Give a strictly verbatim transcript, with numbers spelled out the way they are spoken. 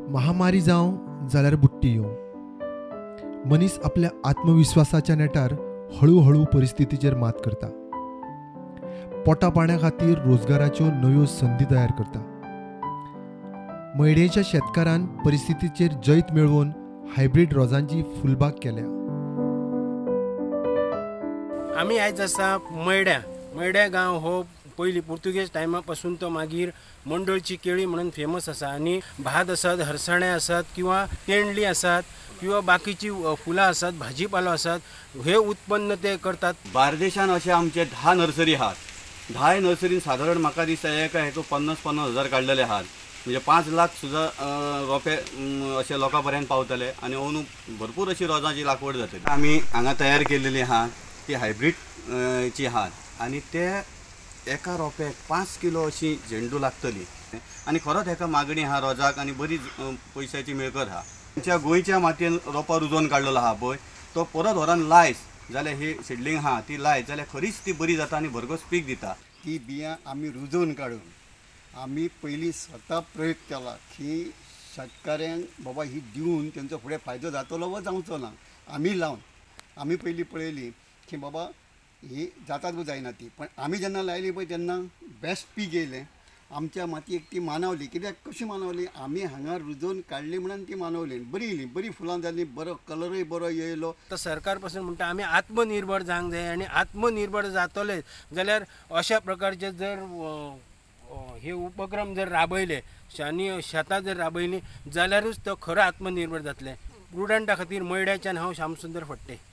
महामारी जावं जाल्यार बुट्टी येवं, मनीस आपल्या आत्मविश्वासाच्या नेटार हळूहळू परिस्थितीचेर मात करता, पोटा पाण्या खातीर रोजगाराच्यो नव्यो संधी तयार करता। मयडेच्या शेतकारान परिस्थितीचेर जैत मेळवून हायब्रीड रोजांची फुलबाग केल्या। आमी आयज आसा मयड्या मयड्या गांव हो पयलीं पुर्तुगेज टायमा पासून तो मागीर मंडळची केळी म्हणून फेमस आसा आनी भात आसात, हरसाणे आसात किंवा तेंडली आसात किंवा बाकीची फुलां आसात, भाजीपालो आसात, हे उत्पन्न ते करतात। बार्देशान अशे आमचे धा नर्सरी आहात। धा नर्सरीन साधारण म्हाका दिसता एका हेचो पन्नास पन्नास हजार काडलेले आहात, म्हणजे पांच लाख सुद्दां रोंपे अशे लोकां पर्यंत पावतले आनी अंदू भरपूर अशी रोजांची लागवड जातली। आमी हांगा तयार केलेली आहा ती हायब्रीड ची आहात आनी ते एका रोंप्याक पांच किलो अशी झेंडू लागतली आनी खरोच हेका मागणी आहा रोजाक आनी बरी पयशाची मेळकत आहा। आमच्या गोंयच्या मातयेन रोंपां रुजोवन काडलेलो आहा पळय तो परत व्हरान लायस जाल्यार ही सिडलींग आहा ती लायत जाल्यार खरीच ती बरी जाता आनी भरघोस पीक दिता। ती बियां आमी रुजोवन काडून आमी पयलीं स्वता प्रयोग केला की शेतकऱ्यांक बाबा ही दिवन तेंचो फुडें फायदो जातलो वा जावचो ना। आमी लावन आमी पयलीं पळयली की बाबा ही जातात वा जायना ती, पण आमी जेन्ना लायली पळय तेन्ना बेस्ट पीक येयलें। आमच्या मातयेक ती मानवली, कित्याक कशी मानवली, आमी हांगा रुजोवन काडली म्हणून ती मानवली, बरी येयली, बरी फुलां जाली, बरो कलरूय बरो येयलो। तर सरकार पासून म्हणटा आमी आत्मनिर्भर जावंक जाय आनी आत्मनिर्भर जातले जाल्यार अशा प्रकारचे जर हे उपक्रम जर राबयले आनी शेतां जर राबयली जाल्यारूच तो खरो आत्मनिर्भर जातले। प्रुडंटा खातीर मयड्याच्यान हांव श्यामसुंदर फडते।